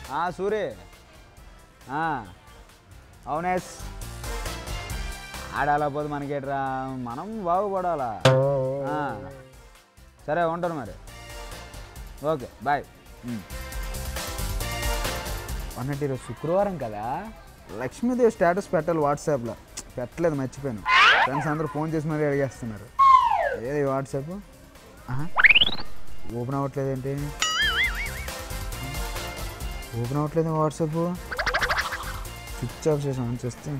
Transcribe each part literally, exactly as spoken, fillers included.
సూరి అవునేస్ ఆడాలా పోతే మనకేట్రా మనం బాగుపడాలా సరే ఉంటాను మరి ఓకే బాయ్ అన్నట్టు ఈరోజు శుక్రవారం కదా లక్ష్మీదేవి స్టేటస్ పెట్టాలి వాట్సాప్లో పెట్టలేదు మర్చిపోయాను ఫ్రెండ్స్ అందరూ ఫోన్ చేసి మరీ అడిగేస్తున్నారు ఏది వాట్సాప్ ఓపెన్ అవ్వట్లేదు ఏంటి ఓపెన్ అవ్వట్లేదు వాట్సాప్ స్విచ్ ఆఫ్ చేసి ఆన్ చేస్తే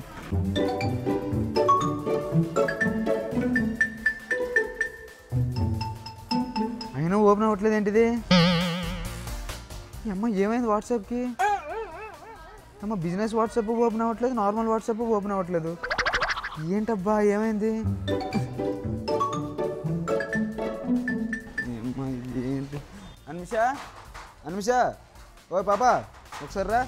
అయినా ఓపెన్ అవ్వట్లేదు ఏంటిది అమ్మ ఏమైంది వాట్సాప్కి అమ్మ బిజినెస్ వాట్సాప్ ఓపెన్ అవ్వట్లేదు నార్మల్ వాట్సాప్ ఓపెన్ అవ్వట్లేదు ఏంటబ్బా ఏమైంది ఏంటి అన్మిష అన్మిష ఓ పాపా ఒకసారి రా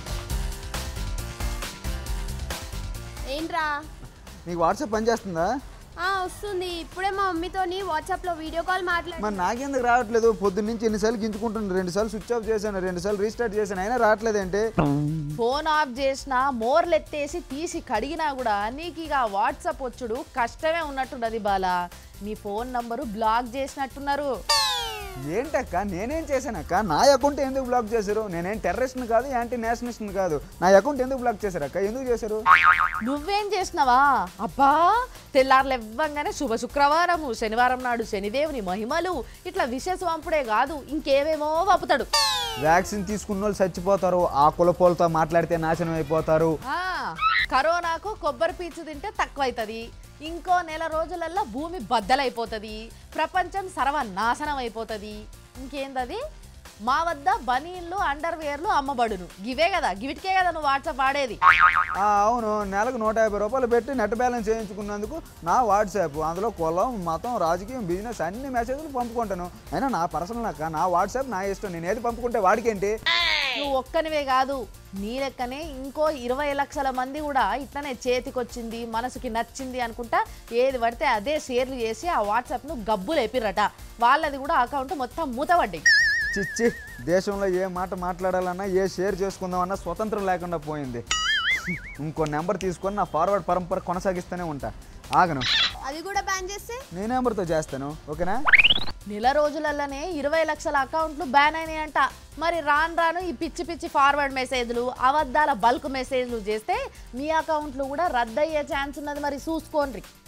ఏంట్రా నీకు వాట్సాప్ పనిచేస్తుందా వస్తుంది ఇప్పుడే మా మమ్మీతోని వాట్సాప్ లో వీడియో కాల్ మాట్లాడు మరి నాకెందుకు రావట్లేదు పొద్దున్న నుంచి ఎన్నిసార్లు గింజుకుంటున్నాను రెండు సార్లు స్విచ్ ఆఫ్ చేశాను రెండు సార్లు రీస్టార్ట్ చేశాను అయినా రావట్లేదంటే ఫోన్ ఆఫ్ చేసినా మోర్లు ఎత్తేసి తీసి కడిగినా కూడా నీకు ఇక వాట్సాప్ వచ్చుడు కష్టమే ఉన్నట్టున్నది బాలా నీ ఫోన్ నంబరు బ్లాక్ చేసినట్టున్నారు ఏంటక్క నేనేం చేశానక్క నా అకౌంట్ ఎందుకు బ్లాక్ చేశారు నేనేం టెర్రరిస్ట్ని కాదు యాంటీ నేషనలిస్ట్ని కాదు నా అకౌంట్ ఎందుకు బ్లాక్ చేశారు అక్క ఎందుకు చేశారు నువ్వేం చేసినావా అబ్బా తెల్లారులు ఇవ్వంగానే శుభ శుక్రవారము శనివారం నాడు శనిదేవుని మహిమలు ఇట్లా విశేష వంపుడే కాదు ఇంకేమేమో వంపుతాడు వ్యాక్సిన్ తీసుకున్న వాళ్ళు చచ్చిపోతారు ఆ కులపోలతో మాట్లాడితే నాశనం అయిపోతారు కరోనాకు కొబ్బరి పీచు తింటే తక్కువ అవుతుంది ఇంకో నెల రోజులల్లో భూమి బద్దలైపోతుంది ప్రపంచం సర్వనాశనం అయిపోతుంది ఇంకేందది మా వద్ద బనీన్లు అండర్ వేర్లు అమ్మబడును గివే కదా గివిటికే కదా నువ్వు వాట్సాప్ ఆడేది అవును నెలకు నూట యాభై రూపాయలు పెట్టి నెట్ బ్యాలెన్స్ చేయించుకున్నందుకు నా వాట్సాప్ అందులో కులం మతం రాజకీయం బిజినెస్ అన్ని మెసేజ్లు పంపుకుంటాను అయినా నా పర్సనల్ అక్క నా వాట్సాప్ నా ఇష్టం నేను ఏది పంపుకుంటే వాడికేంటి నువ్వు ఒక్కనివే కాదు నీ లెక్కనే ఇంకో ఇరవై లక్షల మంది కూడా ఇట్లనే చేతికొచ్చింది మనసుకి నచ్చింది అనుకుంటా ఏది పడితే అదే షేర్లు చేసి ఆ వాట్సాప్ను గబ్బులు ఎపిర్రట వాళ్ళది కూడా అకౌంట్ మొత్తం మూతపడ్డాయి చిచ్చి దేశంలో ఏ మాట మాట్లాడాలన్నా ఏ షేర్ చేసుకుందామన్నా స్వతంత్రం లేకుండా పోయింది ఇంకో నెంబర్ తీసుకొని నా ఫార్వర్డ్ పరంపర కొనసాగిస్తూనే ఉంటా ఆగను అది కూడా బ్యాన్ చేస్తే నీ నెంబర్తో చేస్తాను ఓకేనా నెల రోజులలోనే ఇరవై లక్షల అకౌంట్లు బ్యాన్ అయినాయంట మరి రాను రాను ఈ పిచ్చి పిచ్చి ఫార్వర్డ్ మెసేజ్లు అబద్ధాల బల్క్ మెసేజ్లు చేస్తే మీ అకౌంట్లు కూడా రద్దయ్యే ఛాన్స్ ఉన్నది మరి చూసుకోండి